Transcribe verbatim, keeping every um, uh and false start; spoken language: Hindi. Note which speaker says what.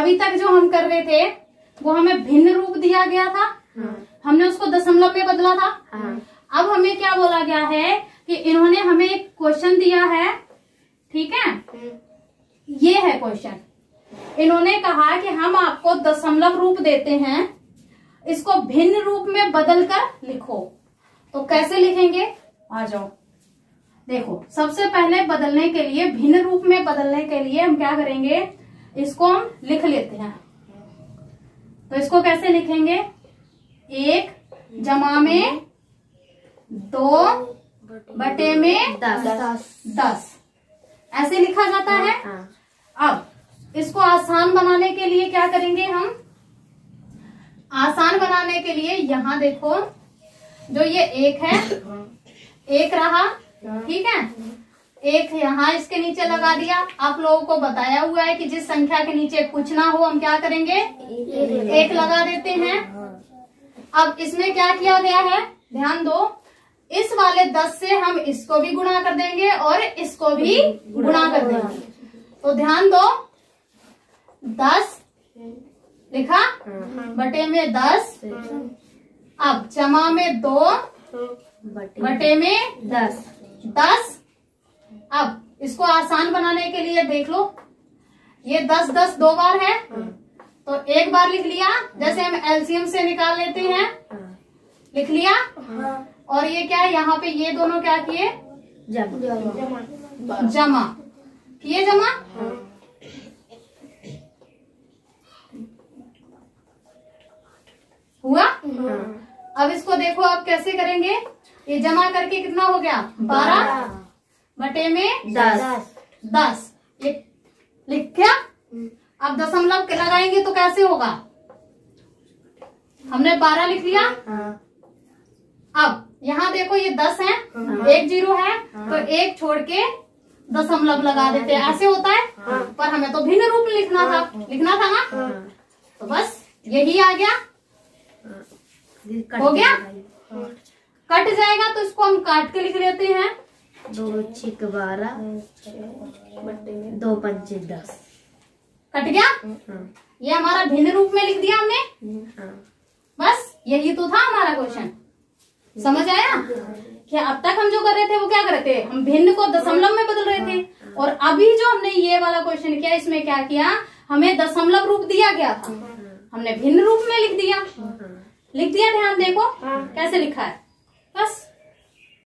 Speaker 1: अभी तक जो हम कर रहे थे वो हमें भिन्न रूप दिया गया था, हमने उसको दशमलव में बदला था। अब हमें क्या बोला गया है कि इन्होंने हमें एक क्वेश्चन दिया है, ठीक है, ये है क्वेश्चन। इन्होंने कहा कि हम आपको दशमलव रूप देते हैं, इसको भिन्न रूप में बदल कर लिखो। तो कैसे लिखेंगे, आ जाओ। देखो, सबसे पहले बदलने के लिए, भिन्न रूप में बदलने के लिए हम क्या करेंगे, इसको हम लिख लेते हैं। तो इसको कैसे लिखेंगे, एक जमा में दो बटे में दस, दस ऐसे लिखा जाता है। अब इसको आसान बनाने के लिए क्या करेंगे हम, आसान बनाने के लिए यहाँ देखो, जो ये एक है, एक रहा, ठीक है, एक यहाँ इसके नीचे लगा दिया। आप लोगों को बताया हुआ है कि जिस संख्या के नीचे कुछ ना हो हम क्या करेंगे, एक लगा देते हैं। अब इसमें क्या किया गया है, ध्यान दो, इस वाले दस से हम इसको भी गुणा कर देंगे और इसको भी गुणा कर देंगे। तो ध्यान दो, दस लिखा बटे में दस, अब जमा में दो बटे में दस, दस। अब इसको आसान बनाने के लिए देख लो, ये दस दस दो बार है, तो एक बार लिख लिया, जैसे हम एलसीएम से निकाल लेते हैं, लिख लिया। और ये क्या है, यहाँ पे ये दोनों क्या किए, जमा, जमा किए, जमा। हुआ। अब इसको देखो, अब कैसे करेंगे, ये जमा करके कितना हो गया, बारह बटे में दस, दस ये लिख क्या। अब दशमलव लगाएंगे तो कैसे होगा, हमने बारह लिख लिया। अब यहाँ देखो ये दस है, एक जीरो है, तो एक छोड़ के दशमलव लगा देते हैं, ऐसे होता है। पर हमें तो भिन्न रूप लिखना था, लिखना था ना, तो बस यही आ गया, हो गया। कट जाएगा तो इसको हम काट के लिख लेते हैं,
Speaker 2: दो छिक बारह, दो पंचे दस,
Speaker 1: कट गया। ये हमारा भिन्न रूप में लिख दिया हमने, बस यही तो था हमारा क्वेश्चन। समझ आया कि अब तक हम जो कर रहे थे वो क्या कर रहे थे, हम भिन्न को दशमलव में बदल रहे थे, और अभी जो हमने ये वाला क्वेश्चन किया, इसमें क्या किया, हमें दशमलव रूप दिया गया था, हमने भिन्न रूप में लिख दिया, लिख दिया। ध्यान देखो कैसे लिखा है, बस